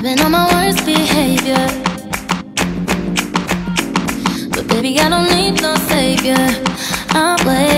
I've been on my worst behavior, but baby, I don't need no savior. I'm way